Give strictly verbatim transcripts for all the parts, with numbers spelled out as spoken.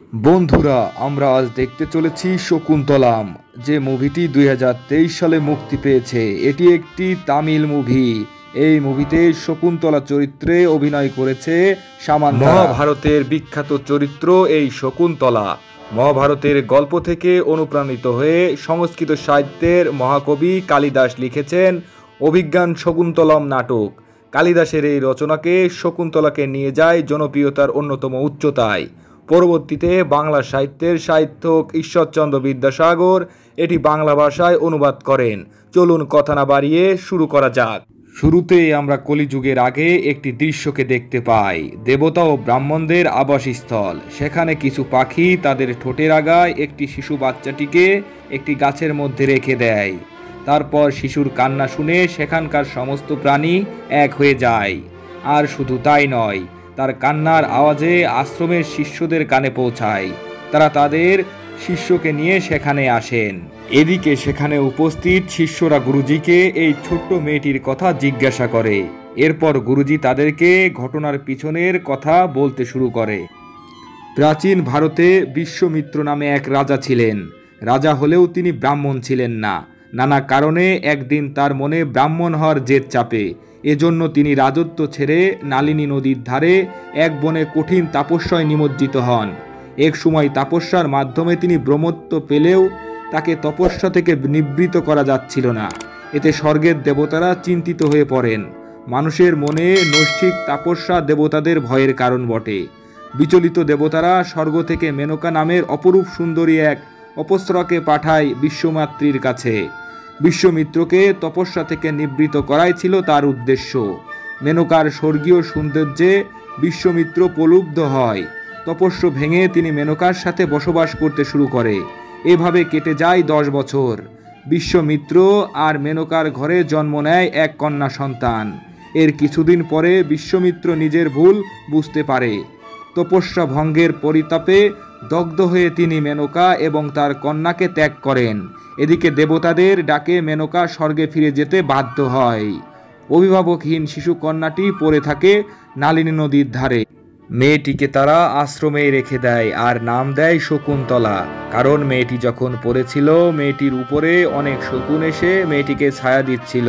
বন্ধুরা, আমরা আজ দেখতে চলেছি শকুন্তলাম, যে মুভিটি দুই হাজার তেইশ সালে মুক্তি পেয়েছে। এটি একটি তামিল মুভি। এই মুভিতে শকুন্তলা চরিত্রে অভিনয় করেছে সামান্থা। মহাভারতের বিখ্যাত চরিত্র এই শকুন্তলা। মহাভারতের গল্প থেকে অনুপ্রাণিত হয়ে সংস্কৃত সাহিত্যের মহাকবি কালিদাস লিখেছেন অভিজ্ঞান শকুন্তলম নাটক। কালিদাসের এই রচনাকে শকুন্তলাকে নিয়ে যায় জনপ্রিয়তার অন্যতম উচ্চতায়। পরবর্তীতে বাংলা সাহিত্যের সাহিত্যক ঈশ্বরচন্দ্র বিদ্যাসাগর এটি বাংলা ভাষায় অনুবাদ করেন। চলুন কথা না বাড়িয়ে শুরু করা যাক। শুরুতে আমরা কলিযুগের আগে একটি দৃশ্যকে দেখতে পাই। দেবতা ও ব্রাহ্মণদের আবাসস্থল। সেখানে কিছু পাখি তাদের ঠোঁটের আগায় একটি শিশু বাচ্চাটিকে একটি গাছের মধ্যে রেখে দেয়। তারপর শিশুর কান্না শুনে সেখানকার সমস্ত প্রাণী এক হয়ে যায়। আর শুধু তাই নয়, তার কান্নার আওয়াজে আশ্রমের শিষ্যদের কানে পৌঁছায়। তারা তাদের শিষ্যকে নিয়ে সেখানে আসেন। এদিকে সেখানে উপস্থিত শিষ্যরা গুরুজিকে এই ছোট্ট মেয়েটির কথা জিজ্ঞাসা করে। এরপর গুরুজি তাদেরকে ঘটনার পিছনের কথা বলতে শুরু করে। প্রাচীন ভারতে বিশ্বমিত্র নামে এক রাজা ছিলেন। রাজা হলেও তিনি ব্রাহ্মণ ছিলেন না। নানা কারণে একদিন তার মনে ব্রাহ্মণ হওয়ার জেদ চাপে। এজন্য তিনি রাজত্ব ছেড়ে নালিনী নদীর ধারে এক বনে কঠিন তাপস্যায় নিমজ্জিত হন। এক সময় তাপস্যার মাধ্যমে তিনি ব্রহ্মত্ব পেলেও তাকে তপস্যা থেকে নিবৃত্ত করা যাচ্ছিল না। এতে স্বর্গের দেবতারা চিন্তিত হয়ে পড়েন। মানুষের মনে নৈষ্ঠিক তাপস্যা দেবতাদের ভয়ের কারণ বটে। বিচলিত দেবতারা স্বর্গ থেকে মেনকা নামের অপরূপ সুন্দরী এক অপসরাকে পাঠায় বিশ্বমাতৃর কাছে। বিশ্বমিত্রকে তপস্যা থেকে নিবৃত্ত করাই ছিল তার উদ্দেশ্য। মেনকার স্বর্গীয় সৌন্দর্যে বিশ্বমিত্র প্রলুব্ধ হয়। তপস্য ভেঙে তিনি মেনকার সাথে বসবাস করতে শুরু করে। এভাবে কেটে যায় দশ বছর। বিশ্বমিত্র আর মেনকার ঘরে জন্ম নেয় এক কন্যা সন্তান। এর কিছুদিন পরে বিশ্বমিত্র নিজের ভুল বুঝতে পারে। তপস্যা ভঙ্গের পরিতাপে দগ্ধ হয়ে তিনি মেনকা এবং তার কন্যাকে ত্যাগ করেন। এদিকে দেবতাদের ডাকে মেনকা স্বর্গে ফিরে যেতে বাধ্য হয়। অভিভাবকহীন শিশু কন্যাটি পড়ে থাকে নালিনী নদীর ধারে। মেয়েটিকে তারা আশ্রমে রেখে দেয় আর নাম দেয় শকুন্তলা। কারণ মেয়েটি যখন পড়েছিল, মেয়েটির উপরে অনেক শকুন এসে মেয়েটিকে ছায়া দিচ্ছিল।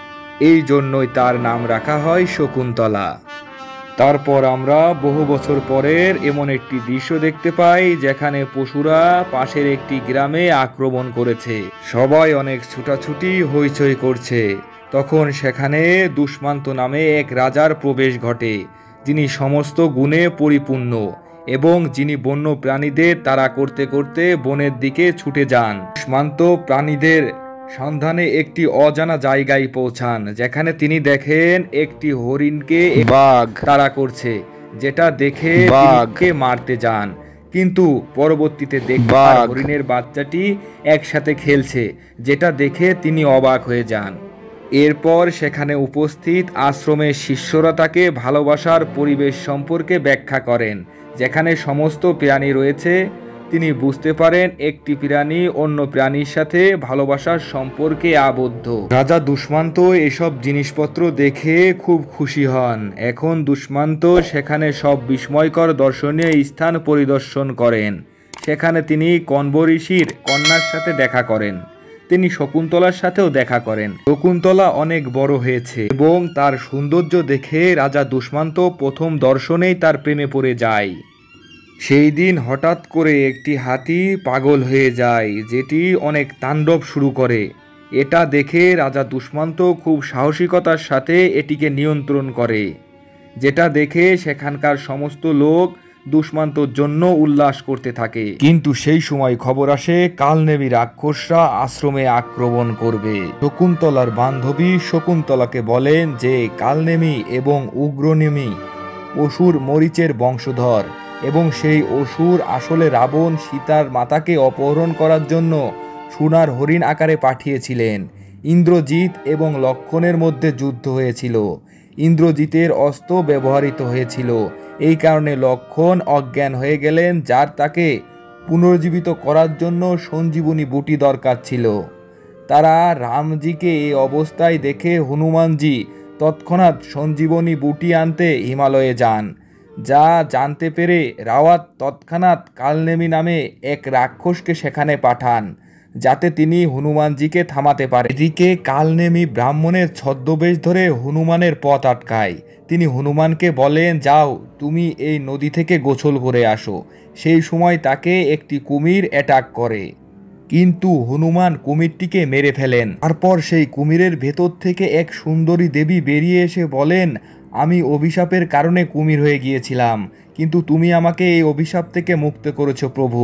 এই জন্যই তার নাম রাখা হয় শকুন্তলা। তারপর আমরা বহু বছর পরের এমন একটি দৃশ্য দেখতে পাই, যেখানে পশুরা পাশের একটি গ্রামে আক্রমণ করেছে। সবাই অনেক ছুটাছুটি হইচই করছে। তখন সেখানে দুষ্মান্ত নামে এক রাজার প্রবেশ ঘটে, যিনি সমস্ত গুণে পরিপূর্ণ এবং যিনি বন্য প্রাণীদের তাড়া করতে করতে বনের দিকে ছুটে যান। দুষ্মান্ত প্রাণীদের সন্ধানে একটি অজানা জায়গায় পৌঁছান, যেখানে তিনি দেখেন একটি হরিণকে বাঘ তাড়া করছে, যেটা দেখে বাঘকে মারতে যান। কিন্তু পরবর্তীতে দেখেন হরিণের বাচ্চাটি একসাথে খেলছে, যেটা দেখে তিনি অবাক হয়ে যান। এরপর সেখানে উপস্থিত আশ্রমের শিষ্যরা তাকে ভালোবাসার পরিবেশ সম্পর্কে ব্যাখ্যা করেন, যেখানে সমস্ত প্রাণী রয়েছে। তিনি বুঝতে পারেন একটি প্রাণী অন্য প্রাণীর সাথে ভালোবাসার সম্পর্কে আবদ্ধ। রাজা দুষ্মান্ত এসব জিনিসপত্র দেখে খুব খুশি হন। এখন দুষ্মান্ত সেখানে সব বিস্ময়কর দর্শনীয় স্থান পরিদর্শন করেন। সেখানে তিনি কণ্ব ঋষির কন্যার সাথে দেখা করেন। তিনি শকুন্তলার সাথেও দেখা করেন। শকুন্তলা অনেক বড় হয়েছে এবং তার সৌন্দর্য দেখে রাজা দুষ্মান্ত প্রথম দর্শনেই তার প্রেমে পড়ে যায়। সেই দিন হঠাৎ করে একটি হাতি পাগল হয়ে যায়, যেটি অনেক তাণ্ডব শুরু করে। এটা দেখে রাজা দুষ্মান্ত খুব সাহসিকতার সাথে এটিকে নিয়ন্ত্রণ করে, যেটা দেখে সেখানকার সমস্ত লোক দুষ্মান্তর জন্য উল্লাস করতে থাকে। কিন্তু সেই সময় খবর আসে কালনেমী রাক্ষসরা আশ্রমে আক্রমণ করবে। শকুন্তলার বান্ধবী শকুন্তলাকে বলেন যে কালনেমী এবং উগ্রনেমী অসুর মরিচের বংশধর এবং সেই অসুর আসলে রাবণ সীতার মাতাকে অপহরণ করার জন্য সোনার হরিণ আকারে পাঠিয়েছিলেন। ইন্দ্রজিৎ এবং লক্ষণের মধ্যে যুদ্ধ হয়েছিল। ইন্দ্রজিতের অস্ত্র ব্যবহৃত হয়েছিল। এই কারণে লক্ষণ অজ্ঞান হয়ে গেলেন, যার তাকে পুনর্জীবিত করার জন্য সঞ্জীবনী বুটি দরকার ছিল। তারা রামজিকে এই অবস্থায় দেখে হনুমানজি তৎক্ষণাৎ সঞ্জীবনী বুটি আনতে হিমালয়ে যান। যা জানতে পেরে রাওয়াত তৎক্ষণাৎ কালনেমি নামে এক রাক্ষসকে সেখানে পাঠান, যাতে তিনি হনুমানজিকে থামাতে পারে। এদিকে কালনেমি ব্রাহ্মণের ছদ্মবেশ ধরে হনুমানের পথ আটকায়। তিনি হনুমানকে বলেন, যাও তুমি এই নদী থেকে গোসল করে আসো। সেই সময় তাকে একটি কুমির অ্যাটাক করে, কিন্তু হনুমান কুমিরটিকে মেরে ফেলেন। তারপর সেই কুমিরের ভেতর থেকে এক সুন্দরী দেবী বেরিয়ে এসে বলেন, আমি অভিশাপের কারণে কুমির হয়ে গিয়েছিলাম, কিন্তু তুমি আমাকে এই অভিশাপ থেকে মুক্ত করেছো প্রভু।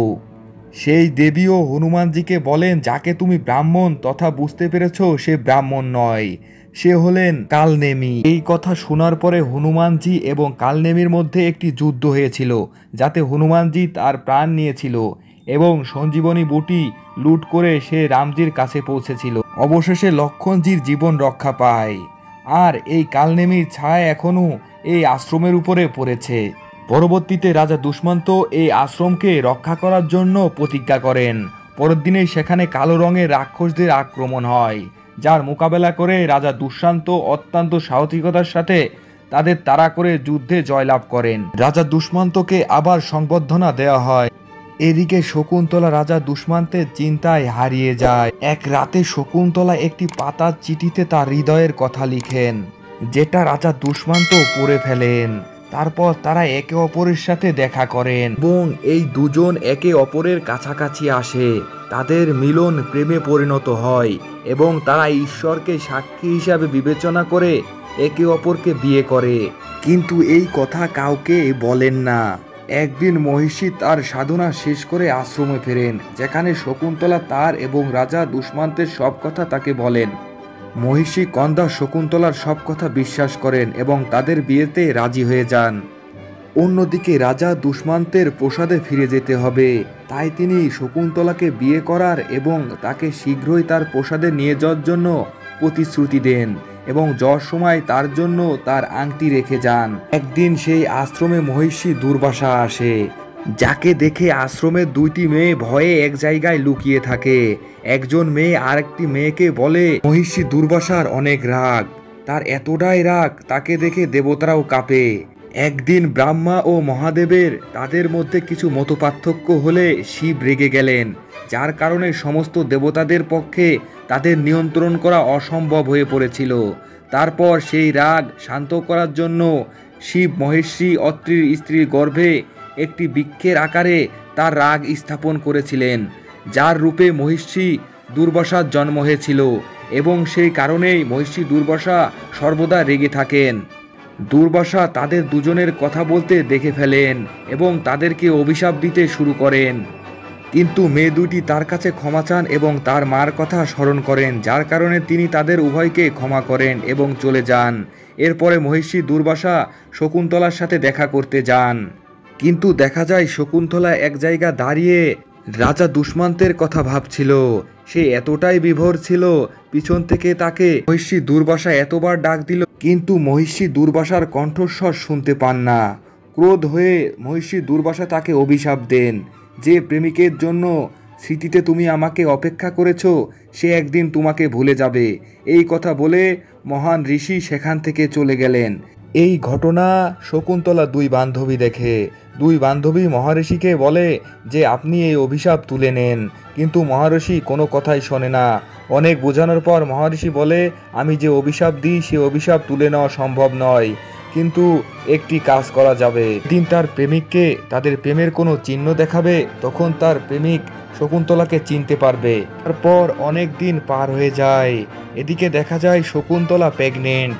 সেই দেবীও হনুমানজিকে বলেন, যাকে তুমি ব্রাহ্মণ তথা বুঝতে পেরেছ সে ব্রাহ্মণ নয়, সে হলেন কালনেমি। এই কথা শোনার পরে হনুমানজি এবং কালনেমির মধ্যে একটি যুদ্ধ হয়েছিল, যাতে হনুমানজি তার প্রাণ নিয়েছিল এবং সঞ্জীবনী বুটি লুট করে সে রামজির কাছে পৌঁছেছিল। অবশেষে লক্ষণজির জীবন রক্ষা পায়। আর এই কালনেমির ছায়া এখনও এই আশ্রমের উপরে পড়েছে। পরবর্তীতে রাজা দুষ্মন্ত এই আশ্রমকে রক্ষা করার জন্য প্রতিজ্ঞা করেন। পরের দিনেই সেখানে কালো রঙের রাক্ষসদের আক্রমণ হয়, যার মোকাবেলা করে রাজা দুষ্মন্ত অত্যন্ত সাহসিকতার সাথে তাদের তাড়া করে যুদ্ধে জয়লাভ করেন। রাজা দুষ্মন্তকে আবার সংবর্ধনা দেওয়া হয়। এদিকে শকুন্তলা রাজা দুষ্মন্তের চিন্তায় হারিয়ে যায়। এক রাতে শকুন্তলা একটি পাতার চিঠিতে তার হৃদয়ের কথা লিখেন, যেটা রাজা দুষ্মন্ত পড়ে ফেলেন। তারপর তারা একে অপরের সাথে দেখা করেন এবং এই দুজন একে অপরের কাছাকাছি আসে। তাদের মিলন প্রেমে পরিণত হয় এবং তারা ঈশ্বরকে সাক্ষী হিসাবে বিবেচনা করে একে অপরকে বিয়ে করে, কিন্তু এই কথা কাউকে বলেন না। একদিন মহিষী তার সাধনা শেষ করে আশ্রমে ফেরেন, যেখানে শকুন্তলা তার এবং রাজা দুষ্মন্তের সব কথা তাকে বলেন। মহিষী কন্দা শকুন্তলার সব কথা বিশ্বাস করেন এবং তাদের বিয়েতে রাজি হয়ে যান। অন্যদিকে রাজা দুষ্মন্তের প্রসাদে ফিরে যেতে হবে, তাই তিনি শকুন্তলাকে বিয়ে করার এবং তাকে শীঘ্রই তার প্রসাদে নিয়ে যাওয়ার জন্য প্রতিশ্রুতি দেন এবং যাওয়ার সময় তার জন্য তার আংটি রেখে যান। একদিন সেই আশ্রমে মহিষী দুর্বাসা আসে, যাকে দেখে আশ্রমের দুইটি মেয়ে ভয়ে এক জায়গায় লুকিয়ে থাকে। একজন মেয়ে আরেকটি মেয়েকে বলে, মহিষী দুর্বাসার অনেক রাগ, তার এতটাই রাগ তাকে দেখে দেবতারাও কাঁপে। একদিন ব্রহ্মা ও মহাদেবের তাদের মধ্যে কিছু মতপার্থক্য হলে শিব রেগে গেলেন, যার কারণে সমস্ত দেবতাদের পক্ষে তাদের নিয়ন্ত্রণ করা অসম্ভব হয়ে পড়েছিল। তারপর সেই রাগ শান্ত করার জন্য শিব মহেশ্বরী অত্রির স্ত্রীর গর্ভে একটি বৃক্ষের আকারে তার রাগ স্থাপন করেছিলেন, যার রূপে মহিষী দুর্বাসার জন্ম হয়েছিল এবং সেই কারণেই মহিষী দুর্বাসা সর্বদা রেগে থাকেন। দুর্বাসা তাদের দুজনের কথা বলতে দেখে ফেলেন এবং তাদেরকে অভিশাপ দিতে শুরু করেন, কিন্তু মেয়ে দুটি তার কাছে ক্ষমা চান এবং তার মার কথা স্মরণ করেন, যার কারণে তিনি তাদের উভয়কে ক্ষমা করেন এবং চলে যান। এরপরে মহিষী দুর্বাসা শকুন্তলার সাথে দেখা করতে যান, কিন্তু দেখা যায় শকুন্তলা এক জায়গা দাঁড়িয়ে রাজা দুষ্মন্তের কথা ভাবছিল। সে এতটাই বিভোর ছিল, পিছন থেকে তাকে মহিষী দুর্বাসা এতবার ডাক দিল, কিন্তু মহিষী দুর্বাসার কণ্ঠস্বর শুনতে পান না। ক্রোধ হয়ে মহিষী দুর্বাসা তাকে অভিশাপ দেন, যে প্রেমিকের জন্য স্মৃতিতে তুমি আমাকে অপেক্ষা করেছ সে একদিন তোমাকে ভুলে যাবে। এই কথা বলে মহান ঋষি সেখান থেকে চলে গেলেন। এই ঘটনা শকুন্তলা দুই বান্ধবী দেখে। দুই বান্ধবী মহারিষিকে বলে যে আপনি এই অভিশাপ তুলে নেন, কিন্তু মহারিষি কোনো কথাই শোনে না। অনেক বোঝানোর পর মহারিষি বলে, আমি যে অভিশাপ দিই সে অভিশাপ তুলে নেওয়া সম্ভব নয়, কিন্তু একটি কাজ করা যাবে। দিন তার প্রেমিককে তাদের প্রেমের কোনো চিহ্ন দেখাবে, তখন তার প্রেমিক শকুন্তলাকে চিনতে পারবে। তারপর অনেক দিন পার হয়ে যায়। এদিকে দেখা যায় শকুন্তলা প্রেগনেন্ট,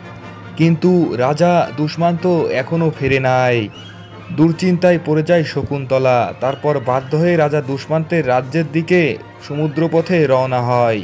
কিন্তু রাজা দুষ্মন্ত এখনো ফিরে নাই। দুশ্চিন্তায় পড়ে যায় শকুন্তলা। তারপর বাধ্য হয়ে রাজা দুষ্মন্তের রাজ্যের দিকে সমুদ্রপথে রওনা হয়।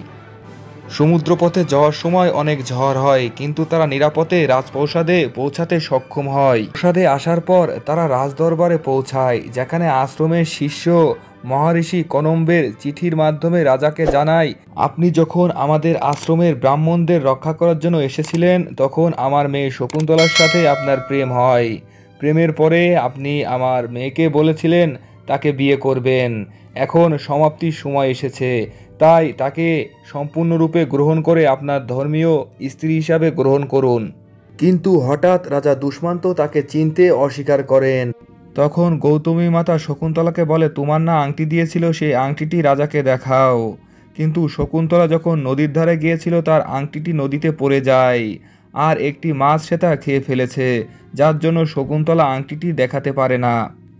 সমুদ্রপথে যাওয়ার সময় অনেক ঝড় হয়, কিন্তু তারা নিরাপদে রাজপ্রাসাদে পৌঁছাতে সক্ষম হয়। প্রাসাদে আসার পর তারা রাজদরবারে পৌঁছায়, যেখানে আশ্রমের শিষ্য মহারিষি কনম্বের চিঠির মাধ্যমে রাজাকে জানায়, আপনি যখন আমাদের আশ্রমের ব্রাহ্মণদের রক্ষা করার জন্য এসেছিলেন তখন আমার মেয়ে শকুন্তলার সাথে আপনার প্রেম হয়। প্রেমের পরে আপনি আমার মেয়েকে বলেছিলেন তাকে বিয়ে করবেন। এখন সমাপ্তির সময় এসেছে, তাই তাকে সম্পূর্ণরূপে গ্রহণ করে আপনার ধর্মীয় স্ত্রী হিসাবে গ্রহণ করুন। কিন্তু হঠাৎ রাজা দুষ্মন্ত তাকে চিনতে অস্বীকার করেন। তখন গৌতমী মাতা শকুন্তলাকে বলে, তোমার না আংটি দিয়েছিল, সেই আংটিটি রাজাকে দেখাও। কিন্তু শকুন্তলা যখন নদীর ধারে গিয়েছিল তার আংটিটি নদীতে পড়ে যায়, আর একটি মাছ সে তা খেয়ে ফেলেছে, যার জন্য শকুন্তলা আংটিটি দেখাতে পারে না।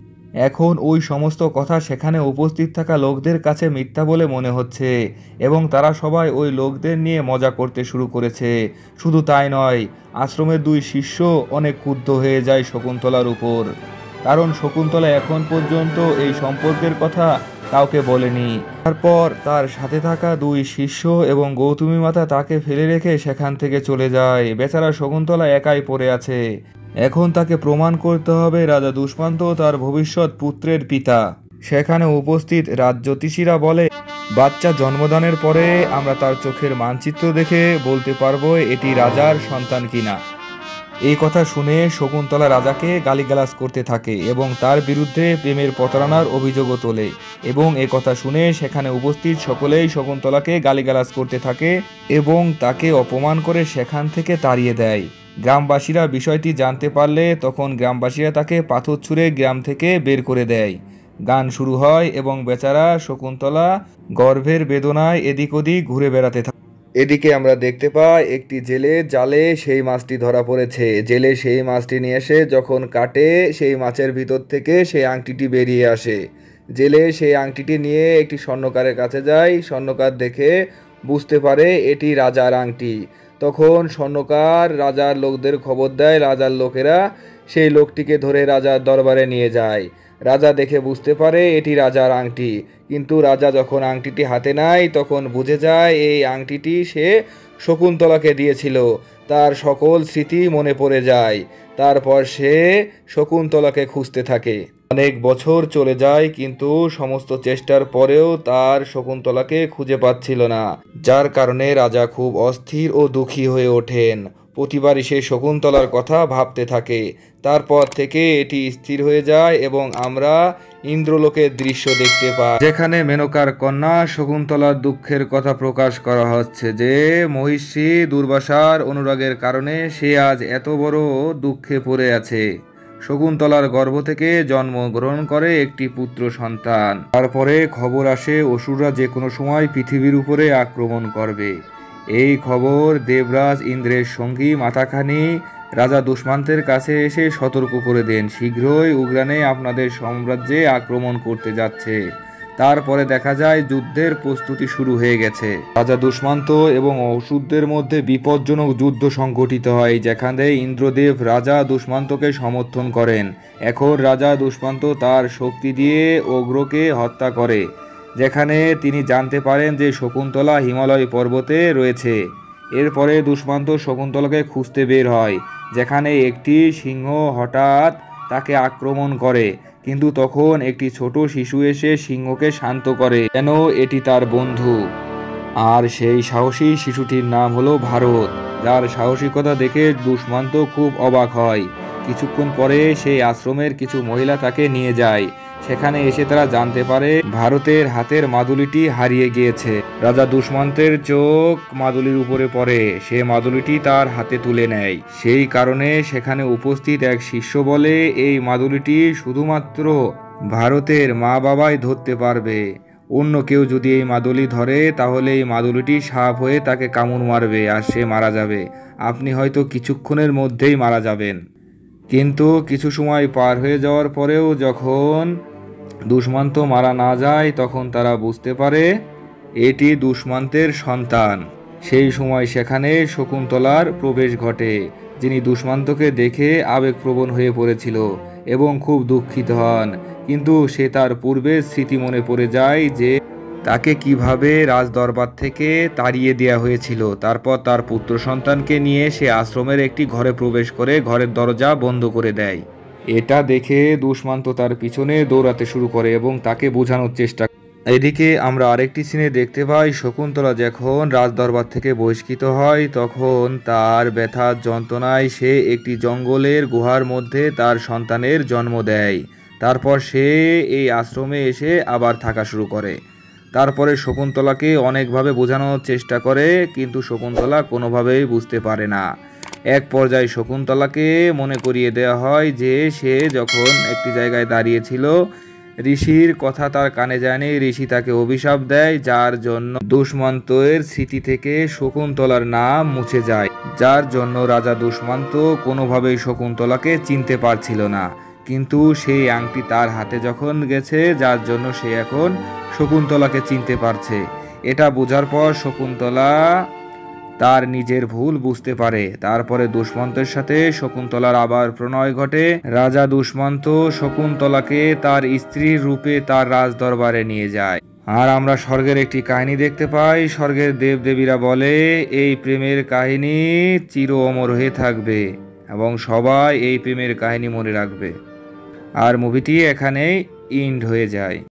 এখন ওই সমস্ত কথা সেখানে উপস্থিত থাকা লোকদের কাছে মিথ্যা বলে মনে হচ্ছে, এবং তারা সবাই ওই লোকদের নিয়ে মজা করতে শুরু করেছে। শুধু তাই নয়, আশ্রমের দুই শিষ্য অনেক ক্রুদ্ধ হয়ে যায় শকুন্তলার উপর, কারণ শকুন্তলা এখন পর্যন্ত এই সম্পর্কের কথা কাউকে বলেনি। তারপর তার সাথে থাকা দুই শিষ্য এবং গৌতমী মাতা তাকে ফেলে রেখে সেখান থেকে চলে যায়। বেচারা শকুন্তলা একাই পড়ে আছে। এখন তাকে প্রমাণ করতে হবে রাজা দুষ্মন্ত তার ভবিষ্যৎ পুত্রের পিতা। সেখানে উপস্থিত রাজজ্যোতিষীরা বলে, বাচ্চা জন্মদানের পরে আমরা তার চোখের মানচিত্র দেখে বলতে পারবো এটি রাজার সন্তান কিনা। এই কথা শুনে শকুন্তলা রাজাকে গালিগালাজ করতে থাকে এবং তার বিরুদ্ধে প্রেমের প্রতারণার অভিযোগও তোলে, এবং এ কথা শুনে সেখানে উপস্থিত সকলেই শকুন্তলাকে গালিগালাজ করতে থাকে এবং তাকে অপমান করে সেখান থেকে তাড়িয়ে দেয়। গ্রামবাসীরা বিষয়টি জানতে পারলে তখন গ্রামবাসীরা তাকে পাথর ছুঁড়ে গ্রাম থেকে বের করে দেয়। গান শুরু হয় এবং বেচারা শকুন্তলা গর্ভের বেদনায় এদিক ওদিক ঘুরে বেড়াতে থাকে। এদিকে আমরা দেখতে পাই একটি জেলে জালে সেই মাছটি ধরা পড়েছে। জেলে সেই মাছটি নিয়ে এসে যখন কাটে, সেই মাছের ভিতর থেকে সেই আংটিটি বেরিয়ে আসে। জেলে সেই আংটিটি নিয়ে একটি স্বর্ণকারের কাছে যায়। স্বর্ণকার দেখে বুঝতে পারে এটি রাজার আংটি। তখন স্বর্ণকার রাজার লোকদের খবর দেয়। রাজার লোকেরা সেই লোকটিকে ধরে রাজার দরবারে নিয়ে যায়। রাজা দেখে বুঝতে পারে এটি রাজার আংটি, কিন্তু রাজা যখন আংটিটি হাতে নেয় তখন বুঝে যায় এই আংটিটি সে শকুন্তলাকে দিয়েছিল। তার সকল স্মৃতি মনে পড়ে যায়। তারপর সে শকুন্তলাকে খুঁজতে থাকে। অনেক বছর চলে যায়, কিন্তু সমস্ত চেষ্টার পরেও তার শকুন্তলাকে খুঁজে পাচ্ছিল না, যার কারণে রাজা খুব অস্থির ও দুঃখী হয়ে ওঠেন। প্রতিবারই সে শকুন্তলার কথা ভাবতে থাকে। তারপর থেকে এটি স্থির হয়ে যায় এবং আমরা ইন্দ্রলোকের দৃশ্য দেখতে পাই, যেখানে মেনকার কন্যা শকুন্তলার দুঃখের কথা প্রকাশ করা হচ্ছে যে মহিষী দুর্বাসার অনুরাগের কারণে সে আজ এত বড় দুঃখে পড়ে আছে। শকুন্তলার গর্ভ থেকে জন্মগ্রহণ করে একটি পুত্র সন্তান। তারপরে খবর আসে অসুররা যে কোনো সময় পৃথিবীর উপরে আক্রমণ করবে। এই খবর দেবরাজ ইন্দ্রের সঙ্গী মাতাখানি রাজা দুষ্মান্তের কাছে এসে সতর্ক করে দেন, শীঘ্রই উগ্রানে আপনাদের সাম্রাজ্যে আক্রমণ করতে যাচ্ছে। তারপরে দেখা যায় যুদ্ধের প্রস্তুতি শুরু হয়ে গেছে। রাজা দুষ্মান্ত এবং অসুরদের মধ্যে বিপজ্জনক যুদ্ধ সংঘটিত হয়, যেখানে ইন্দ্রদেব রাজা দুষ্মান্তকে সমর্থন করেন। এখন রাজা দুষ্মান্ত তার শক্তি দিয়ে অগ্রকে হত্যা করে, যেখানে তিনি জানতে পারেন যে শকুন্তলা হিমালয় পর্বতে রয়েছে। এরপরে দুষ্মান্ত শকুন্তলাকে খুঁজতে বের হয়, যেখানে একটি সিংহ হঠাৎ তাকে আক্রমণ করে, কিন্তু তখন একটি ছোট শিশু এসে সিংহকে শান্ত করে, যেন এটি তার বন্ধু। আর সেই সাহসী শিশুটির নাম হলো ভারত, যার সাহসিকতা দেখে দুষ্মান্ত খুব অবাক হয়। কিছুক্ষণ পরে সেই আশ্রমের কিছু মহিলা তাকে নিয়ে যায়। সেখানে এসে তারা জানতে পারে ভারতের হাতের মাদুলিটি হারিয়ে গিয়েছে। রাজা দুষ্মান্তের চোখ মাদুলির উপরে পড়ে, সে মাদুলিটি তার হাতে তুলে নেয়। সেই কারণে সেখানে উপস্থিত এক শিষ্য বলে এই মাদুলিটি শুধুমাত্র ভারতের মা বাবাই ধরতে পারবে। অন্য কেউ যদি এই মাদুলি ধরে তাহলে এই মাদুলিটি সাপ হয়ে তাকে কামড় মারবে আর সে মারা যাবে। আপনি হয়তো কিছুক্ষণের মধ্যেই মারা যাবেন। কিন্তু কিছু সময় পার হয়ে যাওয়ার পরেও যখন দুষ্মান্ত মারা না যায় তখন তারা বুঝতে পারে এটি দুষ্মান্তের সন্তান। সেই সময় সেখানে শকুন্তলার প্রবেশ ঘটে, যিনি দুষ্মান্তকে দেখে আবেগপ্রবণ হয়ে পড়েছিল এবং খুব দুঃখিত হন। কিন্তু সে তার পূর্বের স্মৃতি মনে পড়ে যায় যে তাকে কিভাবে রাজদরবার থেকে তাড়িয়ে দেওয়া হয়েছিল। তারপর তার পুত্র সন্তানকে নিয়ে সে আশ্রমের একটি ঘরে প্রবেশ করে ঘরের দরজা বন্ধ করে দেয়। এটা দেখে দুষ্মান্ত তার পিছনে দৌড়াতে শুরু করে এবং তাকে বোঝানোর চেষ্টা করে। এদিকে আমরা আরেকটি সিনে দেখতে পাই, শকুন্তলা যখন রাজদরবার থেকে বহিষ্কৃত হয় তখন তার ব্যথার যন্ত্রণায় সে একটি জঙ্গলের গুহার মধ্যে তার সন্তানের জন্ম দেয়। তারপর সে এই আশ্রমে এসে আবার থাকা শুরু করে। তারপরে শকুন্তলাকে অনেকভাবে বোঝানোর চেষ্টা করে, কিন্তু শকুন্তলা কোনোভাবেই বুঝতে পারে না। এক পর্যায়ে শকুন্তলাকে মনে করিয়ে দেওয়া হয় যে সে যখন একটি জায়গায় দাঁড়িয়েছিল, ঋষির কথা তার কানে যায়নি। ঋষি তাকে অভিশাপ দেয়, যার জন্য দুষ্মন্তের স্মৃতি থেকে শকুন্তলার নাম মুছে যায়, যার জন্য রাজা দুষ্মন্ত কোনোভাবেই শকুন্তলাকে চিনতে পারছিল না। কিন্তু সেই আংটি তার হাতে যখন গেছে, যার জন্য সে এখন শকুন্তলাকে চিনতে পারছে। এটা বোঝার পর শকুন্তলা তার নিজের ভুল বুঝতে পারে। তারপরে দুষ্মন্তের সাথে শকুন্তলার আবার প্রণয় ঘটে। রাজা দুষ্মন্ত শকুন্তলাকে তার স্ত্রীর রূপে তার রাজ দরবারে নিয়ে যায়। আর আমরা স্বর্গের একটি কাহিনী দেখতে পাই। স্বর্গের দেবদেবীরা বলে এই প্রেমের কাহিনী চির অমর হয়ে থাকবে এবং সবাই এই প্রেমের কাহিনী মনে রাখবে। আর মুভিটি এখানেই এন্ড হয়ে যায়।